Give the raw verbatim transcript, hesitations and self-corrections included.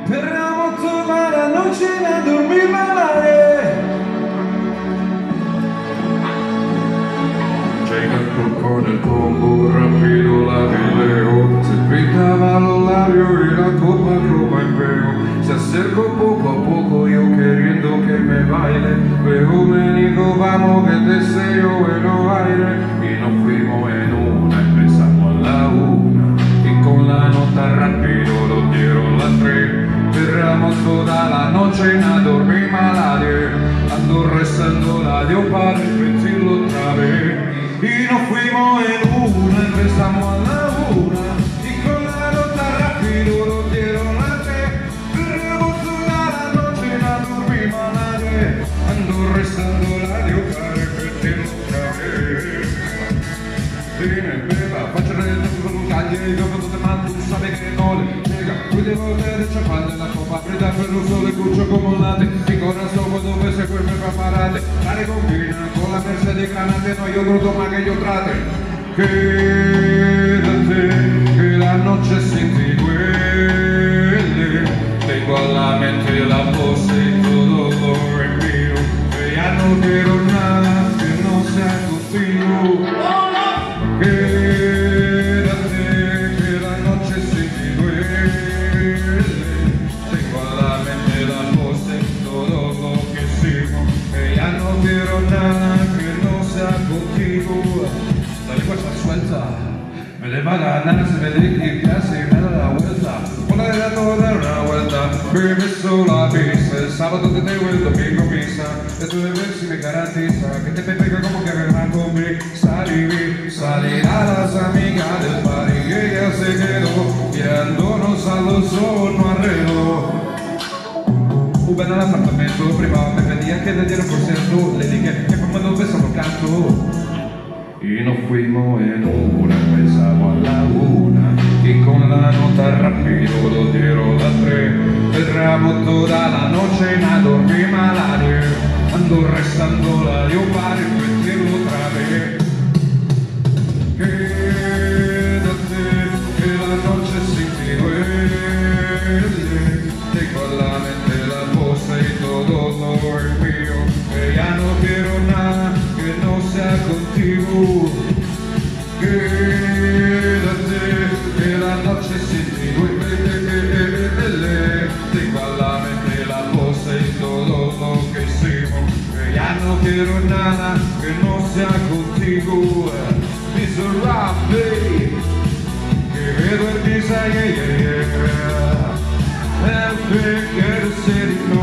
Perdiamo tutta la noche a dormir male. Llega con el combo rápido la veleo. Se pintaba los labios y la copa copa en peo. Se acercó poco a poco yo queriendo que me baile. Luego me dijo vamos que deseo el aire. Y nos fuimos en una, empezamos a la una. Y con la nota rápido lo dieron las tres. Cerramos toda la noche y a dormir a diez. Ando rezando la Dios para repetirlo otra vez. Y nos fuimos en una, empezamos a la una. Y con la nota rápido lo dieron las tres. Cerramos toda la noche y a dormir a diez. Ando rezando la Dios para repetirlo otra vez. Dime, beba, faccio il con un caglio e io vedo te mando, tu sai che non le nega. Quindi volte di ciapalle, la copa preda per lo sole cuccio come un latte. Di corazón dove se quel me preparate. La recombina con la merce di granate, no io grudo ma che io trate. Quédate, que la noche sin ti duele. Tengo a la mente la voz y todo lo respiro. Que ya no quiero nada que no sea contigo. Quédate, que la noche sin ti duele. Tengo a la mente la voz en todo lo que hicimos. Que ya no quiero nada que no sea contigo. La lengua está suelta, me leva ganas, me de que casi me da la vuelta. Una de las dos dar una vuelta, vive sola pista. El sábado te tengo el domingo misa. Esto de ver si me garantiza que te pega como que me van conmigo. Salí, salir a las amigas del party y ella se quedó mirándonos a los ojos, no arregló. Ven al apartamento privado, me pedía que le diera por ciento. Le dije que como dos besos por canto. Y nos fuimos en una, empezamos a la una. Y con la nota rápido lo dieron las tres. Cerramos toda la noche a dormir a diez. Ando rezando la Dios para repetirlo otra vez. Quédate, que la noche sin ti duele. Tengo a la mente la voz y todo lo es mío. Que ya no quiero nada que no sea contigo. Quédate, que la noche sin ti duele. Tengo a la mente la voz y todo lo que hicimos. Que ya no quiero nada que no sea contigo. Miserable, que vedo el pisa, yeah, yeah, yeah. And quiero ser